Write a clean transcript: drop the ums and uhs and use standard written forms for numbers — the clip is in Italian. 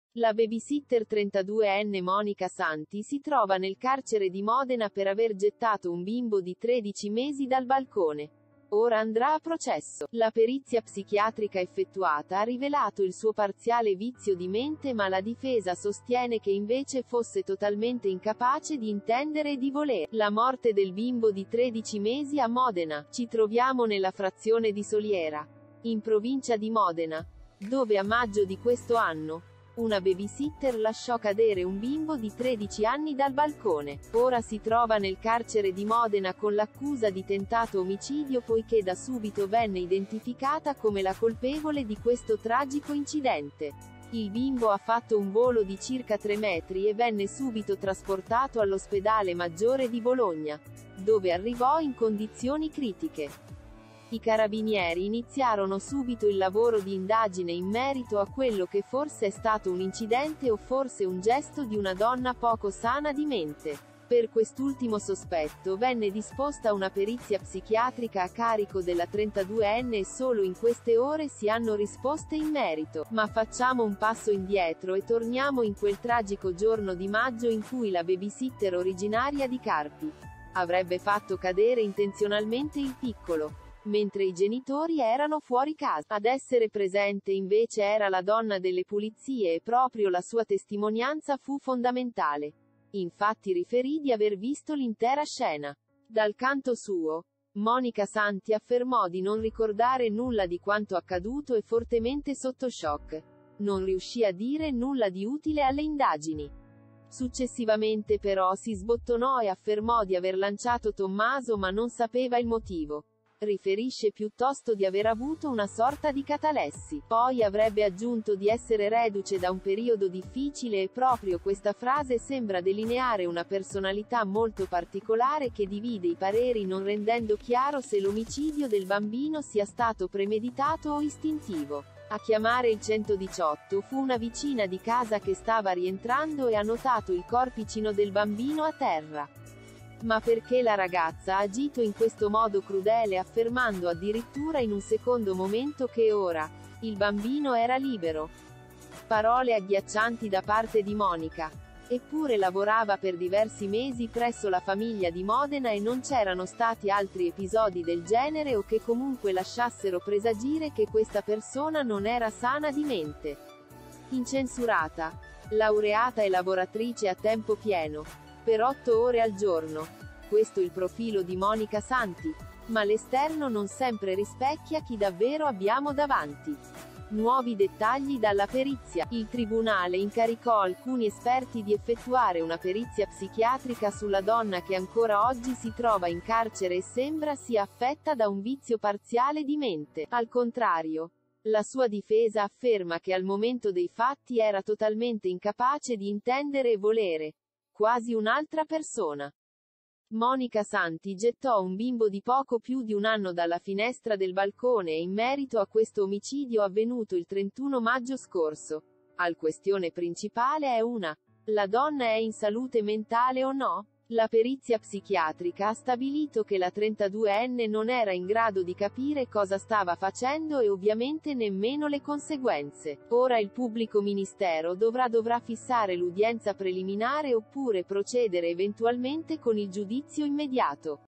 La babysitter 32enne Monica Santi si trova nel carcere di Modena per aver gettato un bimbo di 13 mesi dal balcone. Ora andrà a processo. La perizia psichiatrica effettuata ha rivelato il suo parziale vizio di mente, ma la difesa sostiene che invece fosse totalmente incapace di intendere e di volere. La morte del bimbo di 13 mesi a Modena. Ci troviamo nella frazione di Soliera, in provincia di Modena, dove a maggio di questo anno una babysitter lasciò cadere un bimbo di 13 anni dal balcone. Ora si trova nel carcere di Modena con l'accusa di tentato omicidio, poiché da subito venne identificata come la colpevole di questo tragico incidente. Il bimbo ha fatto un volo di circa 3 metri e venne subito trasportato all'ospedale Maggiore di Bologna, dove arrivò in condizioni critiche. I carabinieri iniziarono subito il lavoro di indagine in merito a quello che forse è stato un incidente o forse un gesto di una donna poco sana di mente. Per quest'ultimo sospetto venne disposta una perizia psichiatrica a carico della 32enne e solo in queste ore si hanno risposte in merito. Ma facciamo un passo indietro e torniamo in quel tragico giorno di maggio in cui la babysitter originaria di Carpi avrebbe fatto cadere intenzionalmente il piccolo, mentre i genitori erano fuori casa. Ad essere presente invece era la donna delle pulizie e proprio la sua testimonianza fu fondamentale. Infatti riferì di aver visto l'intera scena. Dal canto suo, Monica Santi affermò di non ricordare nulla di quanto accaduto e fortemente sotto shock non riuscì a dire nulla di utile alle indagini. Successivamente però si sbottonò e affermò di aver lanciato Tommaso ma non sapeva il motivo. Riferisce piuttosto di aver avuto una sorta di catalessi. Poi avrebbe aggiunto di essere reduce da un periodo difficile e proprio questa frase sembra delineare una personalità molto particolare che divide i pareri non rendendo chiaro se l'omicidio del bambino sia stato premeditato o istintivo. A chiamare il 118 fu una vicina di casa che stava rientrando e ha notato il corpicino del bambino a terra. Ma perché la ragazza ha agito in questo modo crudele, affermando addirittura in un secondo momento che ora il bambino era libero? Parole agghiaccianti da parte di Monica. Eppure lavorava per diversi mesi presso la famiglia di Modena e non c'erano stati altri episodi del genere o che comunque lasciassero presagire che questa persona non era sana di mente. Incensurata, laureata e lavoratrice a tempo pieno, per 8 ore al giorno. Questo il profilo di Monica Santi. Ma l'esterno non sempre rispecchia chi davvero abbiamo davanti. Nuovi dettagli dalla perizia. Il tribunale incaricò alcuni esperti di effettuare una perizia psichiatrica sulla donna che ancora oggi si trova in carcere e sembra sia affetta da un vizio parziale di mente. Al contrario, la sua difesa afferma che al momento dei fatti era totalmente incapace di intendere e volere quasi un'altra persona. Monica Santi gettò un bimbo di poco più di un anno dalla finestra del balcone e in merito a questo omicidio avvenuto il 31 maggio scorso. La questione principale è una: la donna è in salute mentale o no? La perizia psichiatrica ha stabilito che la 32enne non era in grado di capire cosa stava facendo e ovviamente nemmeno le conseguenze. Ora il pubblico ministero dovrà fissare l'udienza preliminare oppure procedere eventualmente con il giudizio immediato.